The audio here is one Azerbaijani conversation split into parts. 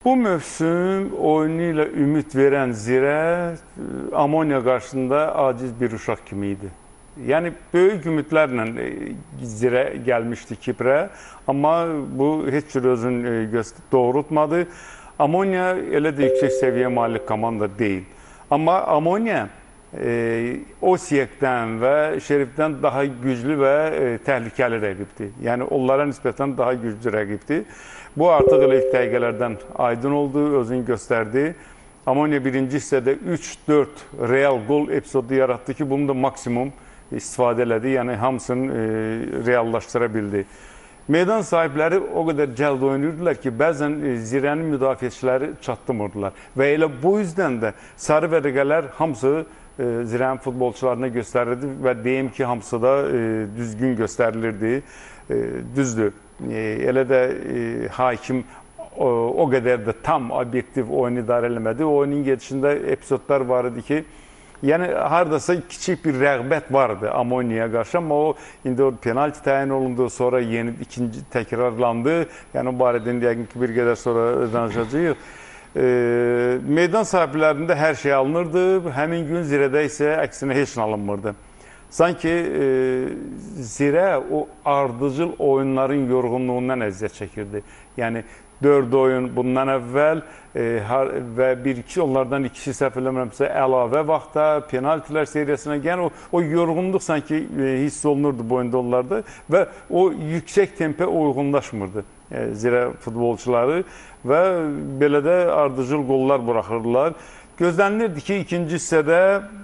Bu mövsüm oyunu ilə ümid verən Zirə Amonia qarşısında aciz bir uşaq kimi idi. Yəni, böyük ümidlərlə Zirə gəlmişdi Kiprə, amma bu heç cür özünü doğrultmadı. Amonia elə də yüksək səviyyə malik komanda deyil. Amma Amonia Osiyekdən və Şerifdən daha güclü və təhlükəli rəqibdir. Yəni, onlara nisbətən daha güclü rəqibdir. Bu artıq elə ilk dəqiqələrdən aydın oldu, özünü göstərdi. Amonia birinci hissədə 3-4 real gol epizodu yaratdı ki, bunu da maksimum istifadə elədi. Yəni, hamısını reallaşdıra bildi. Meydan sahibləri o qədər cəld oynayırdılar ki, bəzən Zirənin müdafiəçiləri çatdırmırdılar. Və elə bu yüzdən də sarı vərəqələr hamısı Zirənin futbolçularına göstərilirdi və deyim ki, hamısı da düzgün göstərilirdi. Düzdür, elə də hakim o qədər də tam obyektiv oyunu idarə eləmədi. Oyunun gedişində epizodlar var idi ki, yəni haradasa kiçik bir rəğbət vardı Amonia'ya qarşı, amma o indi o penalti təyin olundu, sonra yeni ikinci təkrarlandı. Yəni o barədə yəqin ki, bir qədər sonra danışacağıq. Meydan sahiblərində hər şey alınırdı, həmin gün Zirədə isə əksinə heç nə alınmırdı. Sanki Zirə o ardıcıl oyunların yorğunluğundan əziyyət çəkirdi. Yəni 4 oyun bundan əvvəl və onlardan ikisi səhv eləmirəmsə əlavə vaxtda penaltilər seriyasına gələn o yorğunluq sanki hiss olunurdu bu oyunda onlarda və o yüksək tempə uyğunlaşmırdı Zirə futbolçuları və belə də ardıcıl qollar buraxırdılar. Gözlənilirdi ki, ikinci hissədə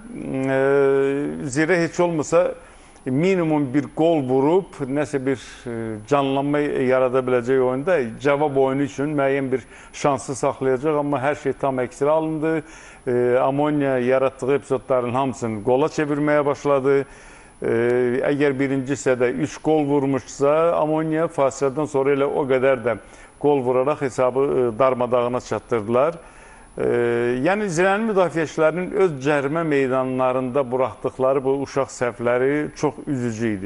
Zirə heç olmasa minimum bir qol vurub, nəsə bir canlanma yarada biləcək oyunda cavab oyunu üçün müəyyən bir şansı saxlayacaq, amma hər şey tam əksinə alındı. Amonia yaratdığı epizodların hamısını qola çevirməyə başladı. Əgər birinci hissədə 3 qol vurmuşsa, Amonia fasilədən sonra elə o qədər də qol vuraraq hesabı darmadağına çatdırdılar. Yəni, Zirənin müdafiəçilərinin öz cərimə meydanlarında buraxdıqları bu uşaq səhvləri çox üzücü idi.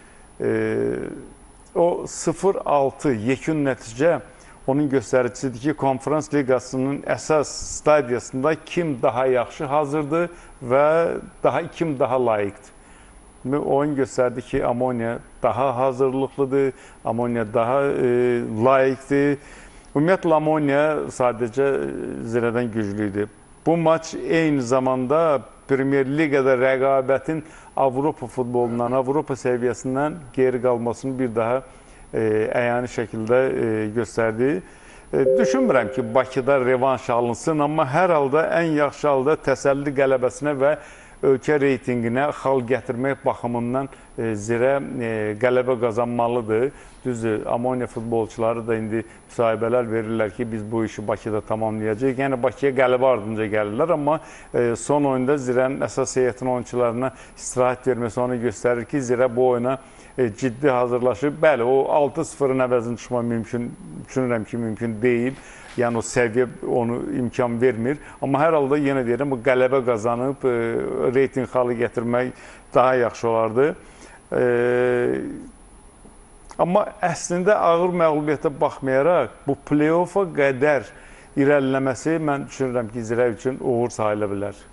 O 0-6 yekun nəticə onun göstəricisidir ki, Konferans Liqasının əsas stadiyasında kim daha yaxşı hazırdır və kim daha layiqdir. Oyun göstərdi ki, Amonia daha hazırlıqlıdır, Amonia daha layiqdir. Ümumiyyətlə, Amonia sadəcə Zirədən güclüydür. Bu maç eyni zamanda Premier Liqada rəqabətin Avropa futbolundan, Avropa səviyyəsindən geri qalmasını bir daha əyani şəkildə göstərdi. Düşünmürəm ki, Bakıda revanş alınsın, amma hər halda ən yaxşı halda təsəlli qələbəsinə və ölkə reytinginə xal gətirmək baxımından Zirə qələbə qazanmalıdır. Düzdür, Amonia futbolçuları da indi müsahibələr verirlər ki, biz bu işi Bakıda tamamlayacaq. Yəni, Bakıya qələbə ardınca gəlirlər, amma son oyunda Zirənin əsas heyətin oyuncularına istirahət verməsi onu göstərir ki, Zirə bu oyuna ciddi hazırlaşır. Bəli, o 6-0-ın əvəzini çıxma düşünürəm ki, mümkün deyil. Yəni, o səviyyə onu imkan vermir. Amma hər halda yenə deyirəm, bu qələbə qazanıb reyting xalı gətirmək daha yaxşı olardı. Amma əslində ağır məğlubiyyətə baxmayaraq, bu play-offa qədər irəliləməsi mən düşünürəm ki, Zirə üçün uğur sayıla bilər.